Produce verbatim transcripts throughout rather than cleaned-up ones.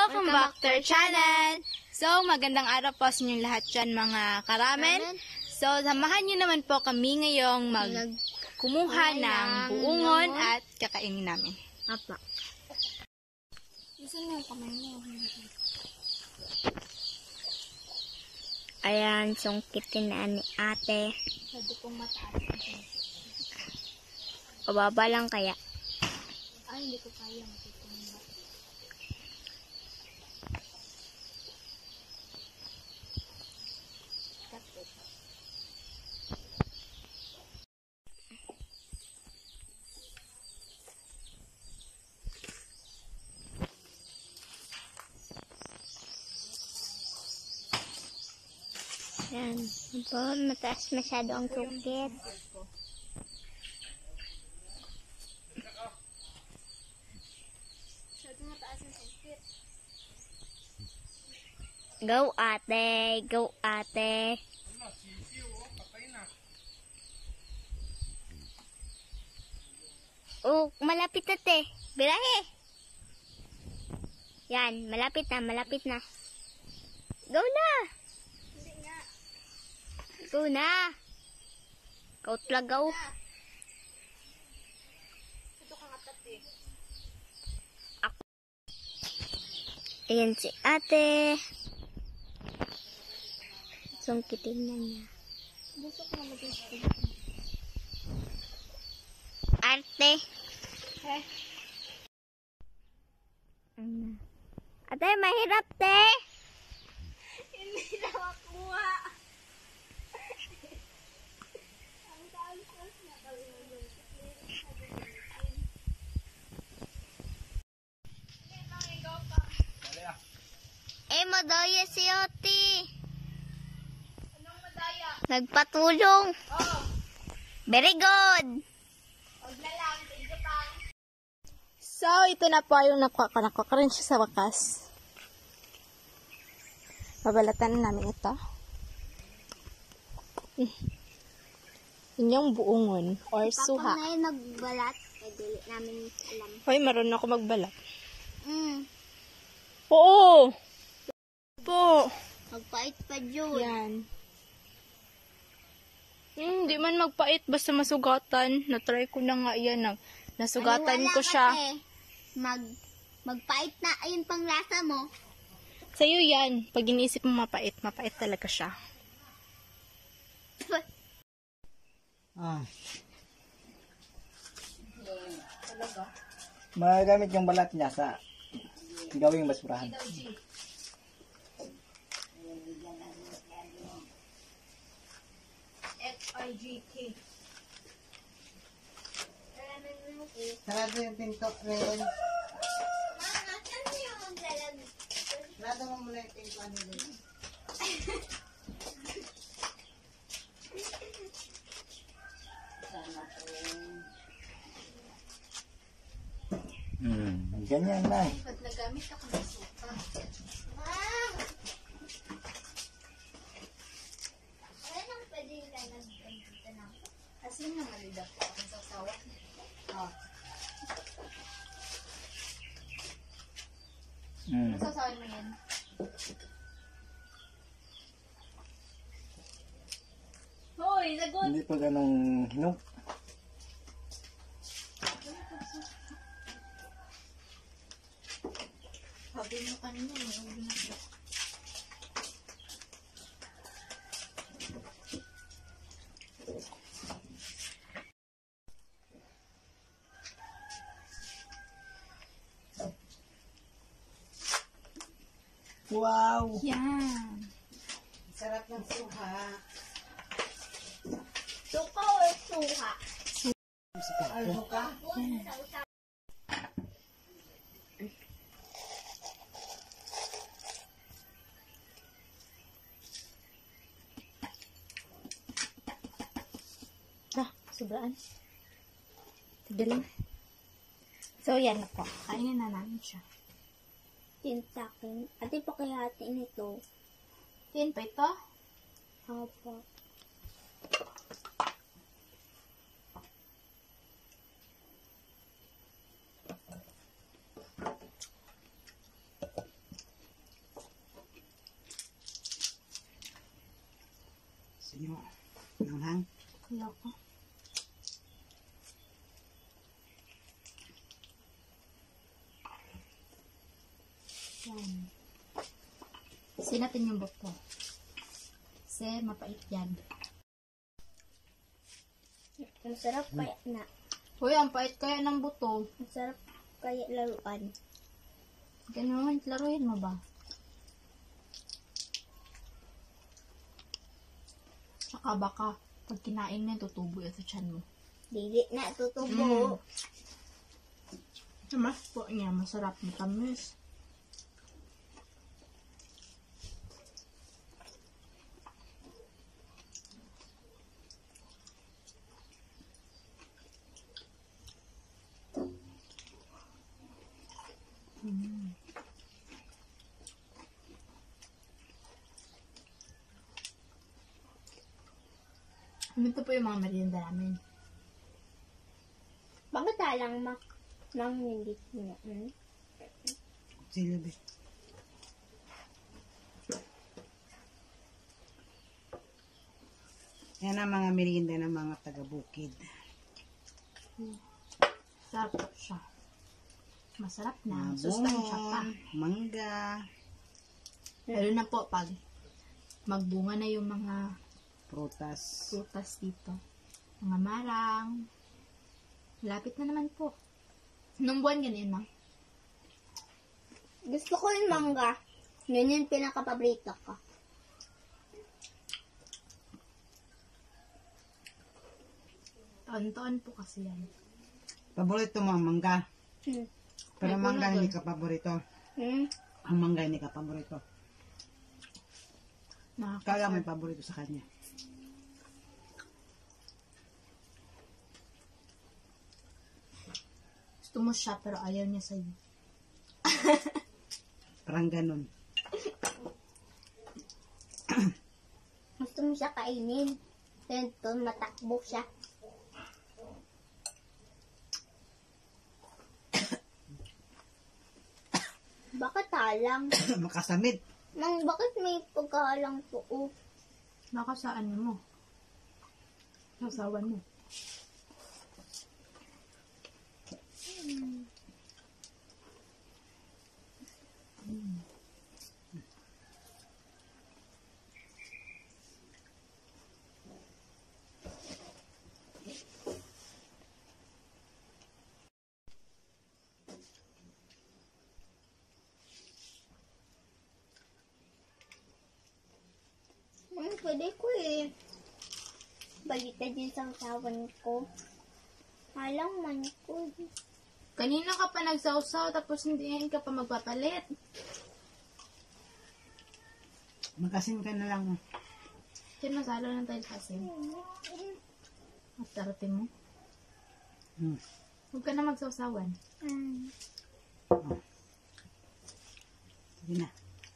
Welcome back to our channel! So, magandang araw po sa inyong lahat dyan mga karamen. So, samahan nyo naman po kami ngayong magkumuha ng buungon at kakainin namin. Apa. Gusto nyo kamay mo. Ayan, sungkitin na ni ate. Sabi kong mataas. Pababa lang kaya. Ay, hindi ko kaya matitumba. Ayan. Ito, mataas masyado ang sungkit. Go ate, go ate. Oh, malapit na te. Birahe. Yan, malapit na, malapit na. Go na. Hindi nga. Go na. Go tlagaw. Ito kang atati. Ayan si ate. Sungkitin na niya. Busok na mag-isip. Ate. Eh? Ano? Ate, mahirap te. Hindi na makuha. Ang taas-taas na kami mag Eh, madaya si ate. Anong madaya? Nagpatulong. Oh, Very good. huwag na lang. Thank you, Pang. So, ito na po yung nakuha ko. Nakuha ko rin siya sa wakas. Babalatan na namin ito. Eh. Yun yung buungon or suha. Papa na yung nagbalat. Eh, dili namin alam. Hoy, marunong ako magbalat. Mm. Oo! Po! Magpait pa dyan. Yan. Hmm, di man magpait. Basta masugatan. Natry ko na nga yan. Nag, nasugatan Maniwala ko ka, siya. te. Mag, magpait na. Ayun pang lasa mo. Sa'yo yan. Pag iniisip mo mapait, mapait talaga siya. Ah. Magamit yung balat niya sa gawing basurahan. F I G K. Sarado yung pinto rin. Sarado mo muna yung pinto rin. Hmm, ganyan na. Pag nagamit ako ng suka. Kasi nga malida po ako sa sawa. Oh. Hmm. Ano sasawan mo yan? Hoy, lagot! Hindi pa ganong hinog. Sabi mo kanina, yung ginagawa. Wow! Yan. Sarap ng suha. Suka o suha? Ano ka? Ah, sobraan. Tigilan. So, yan na po. Kainin na namin siya. Tintakin. Ate, pakihatiin ito. Tin pa ito? Apa. Yung nanghang. Kaya ko. Yan. Kasi natin yung buto. Kasi mapait yan. Masarap kaya na. Uy, ang pait kaya ng buto. Masarap kaya laruan. Ganun, laruin mo ba? Tsaka baka pag kinain na, tutubo yan sa tiyan mo. Dili na tutubo. Mas po niya, masarap, matamis. Mm. Ito po yung mga merienda namin. Bakit talang mak nang hindi niya? Hmm? Sila ba? Yan ang mga merienda ng mga taga-bukid. Sarap po siya. Masarap na. Mga Sustansya pa. bungon, mangga, Lalo na po pag magbunga na yung mga prutas. prutas dito. Mga marang. Lapit na naman po. Nung buwan ganyan, ma? Gusto ko yung mangga. Yun yung pinaka-paborito ko. Taon-taon po kasi yan. Paborito mo ang mangga. Hmm. Pero Ay, mangga puno hindi doon. ka paborito. Hmm? Ang mangga hindi ka paborito. Nakaka- Kaya may paborito sa kanya. Gusto mo siya pero ayaw niya sa'yo. Parang ganun. Gusto mo siya kainin. Then, doon matakbo siya. Bakit talang? Makasamit. Mang, bakit may pagkahalang po? Oh. Baka sa ano mo. Sasawan mo. Hmm, pwede ko eh. Baliktad din sa usawan ko. Halang man ko. Kanina ka pa nagsawsaw tapos hindi ka pa magpapalit. Magasin ka na lang. Diyan masalo ng tayo kasi. At darating mo. Hmm. Huwag ka na magsawsawan. Hmm. Sige na.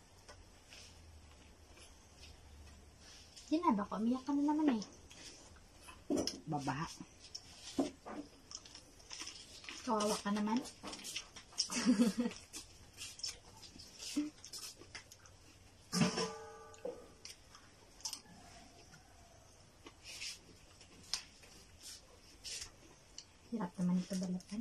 Yan na, baka umiyak ka na naman eh. Babaha. Kawawa ka naman. Hirap naman ito balatan.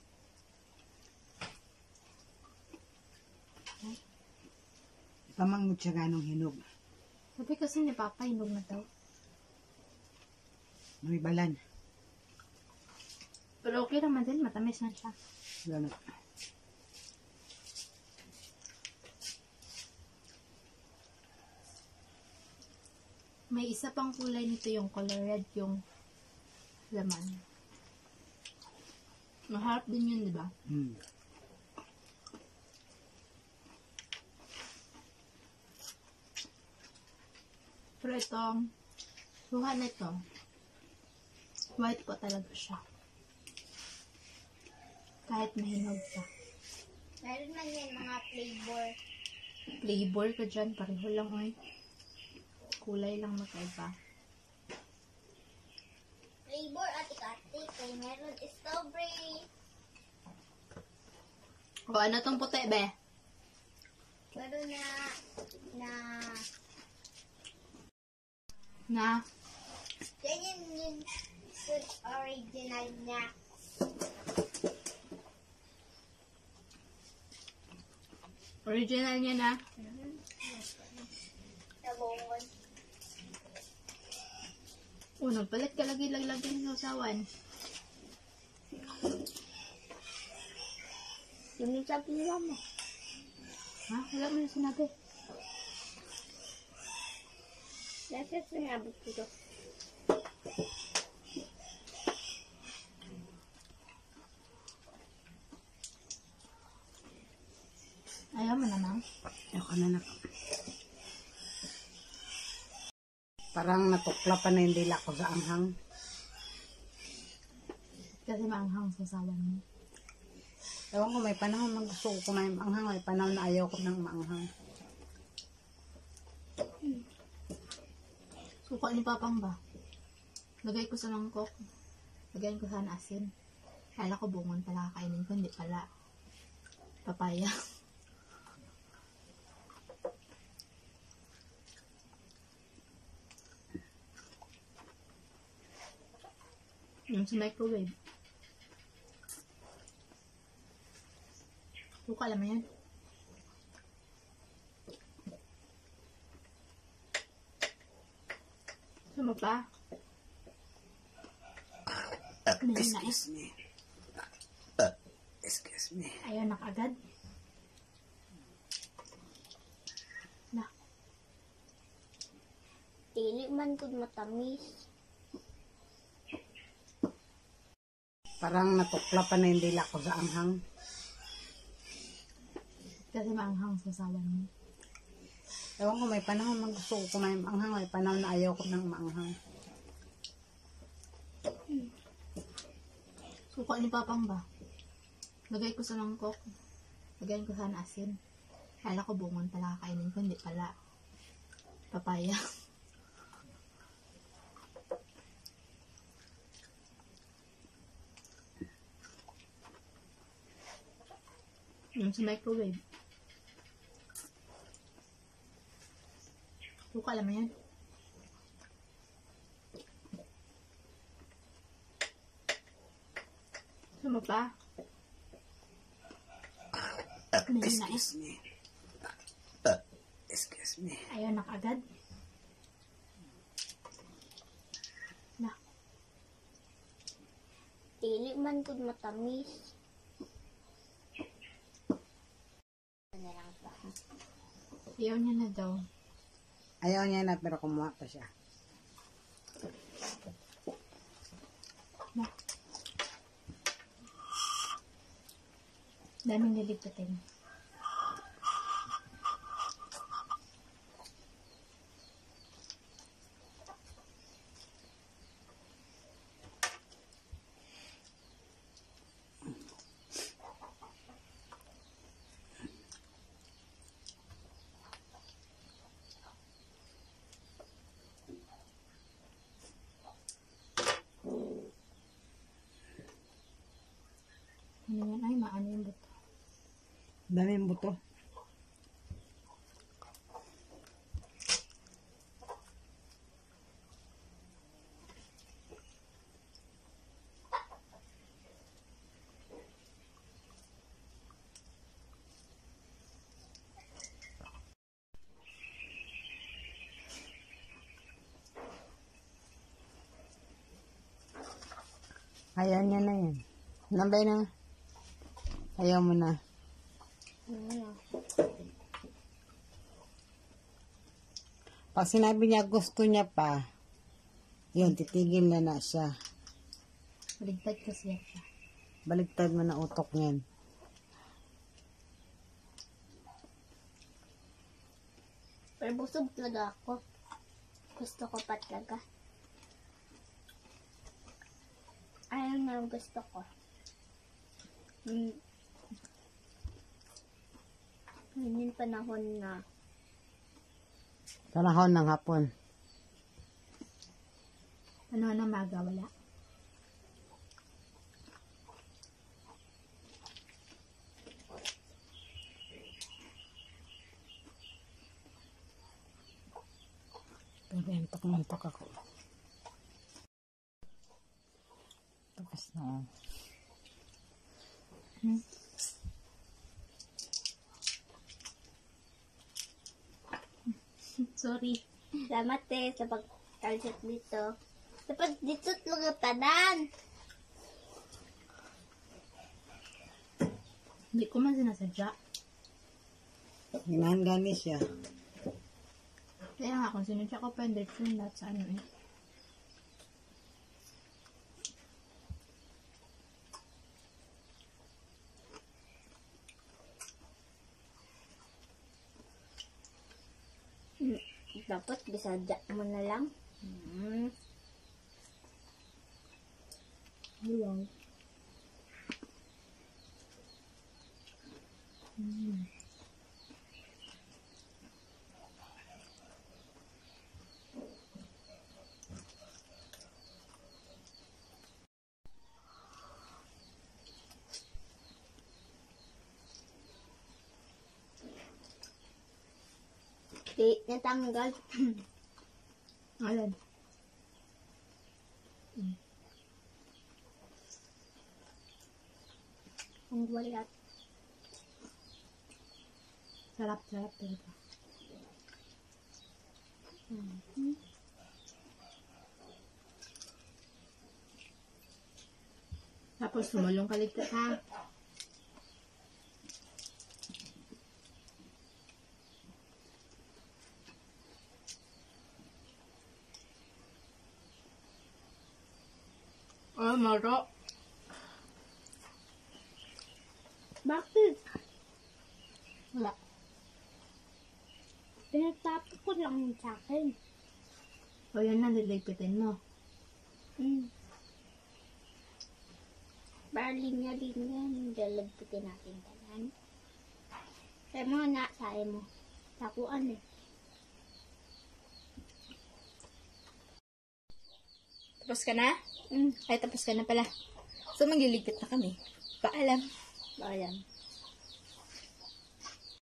Ipamangot siya ganong hinog. Sabi kasi ni Papa, hinog na daw. May balan. Pero okay naman din, matamis na siya. Gano'n. May isa pang kulay nito, yung color red, yung laman. Maharap din yun, di ba? Hmm. Pero itong luha na ito, white po talaga siya. Kahit mahinog pa. Meron man yan mga flavor. Flavor ko dyan, pareho lang ay. Kulay lang magkaiba. Flavor atik-atik. Kaya meron strawberry. O ano tong puti, be? Meron na na Na, Yan yung, yung food original niya. original niya na. Nabungon. Oh, nagpalit ka lagi laglagyan sa usawan. Yung sabi mo. Ha? Wala mo na sinabi. Kasi sinabi ko ito. Ayaw mo naman. Ayoko na nak. Parang natukla pa na yung dila ko sa anghang. Kasi maanghang sa usawan mo. Ewan ko, may panahon na gusto ko kumain maanghang. May panahon na ayaw ko ng maanghang. Suka ni Papang ba? Lagay ko sa mangkok. Lagayin ko sana asin. Kala ko bungon pala kakainin ko. Hindi pala. Papaya. Yung sa microwave. Suka alam mo yan? Sama pa? Ano yun na eh? Excuse me. Excuse me. Ayaw na kagad. Na. Dili man kung matamis. Parang natukla pa na yung dila ko sa anghang. Kasi maanghang sa usawan mo. Ewan ko, may panahon na gusto ko kumain maanghang. May panahon na ayaw ko ng maanghang. Suka ni Papang ba? Lagay ko sa mangkok. Lagayin ko sana asin. Kala ko bungon pala kakainin ko. Hindi pala. Papaya. Yung sa microwave. Suka alam mo yan? Sama pa? Ano yun na eh? Excuse me. Excuse me. Ayaw na kagad. Na. Dili man kung matamis. Ano lang ba? Ayaw niya na daw. Ayaw niya na pero kumuha pa siya. Na. Daming niligpitin. Ano yan? Ay, maano yung buto. Dami yung buto. Ayaw niya na yan. Nambay na. Ayaw mo na. Ano? Pag sinabi niya gusto niya pa, yun, titigil na na siya. Maligtad kasi siya. Baligtad mo na utok niyan. Pero busog talaga ako. Gusto ko pa talaga. Ayaw na ang gusto ko. Hmm. Yun yung panahon na Panahon ng hapon. Ano na maga? Wala. Pero antok-antok ako. Tapos na. Hmm. Sorry. Salamat eh sa pag-talsat dito. Dapat dito lugatanan. Hindi ko man sinasadya. Ginahan gani siya. Kaya nga, kung sinadya ko pa yung direction lahat sa ano eh. Dapat bisadya mo na lang. Hmm. Wow. Mm. Di natanggal. Alam. Ang walat. Sarap, sarap talaga. Hmm. Tapos sumulong kaligtas ha. Oh, maro. Bakit? Wala. Pinatapos ko lang yun sa akin. O yan na, lilipitin mo. Hmm. Para linya-linya, nilalapitin natin tanan. Kaya mo na, sayo mo. Sakuan eh. Tapos ka na? Hmm. Ay, tapos ka na pala. So, magliligpit na kami. Paalam. Ayan.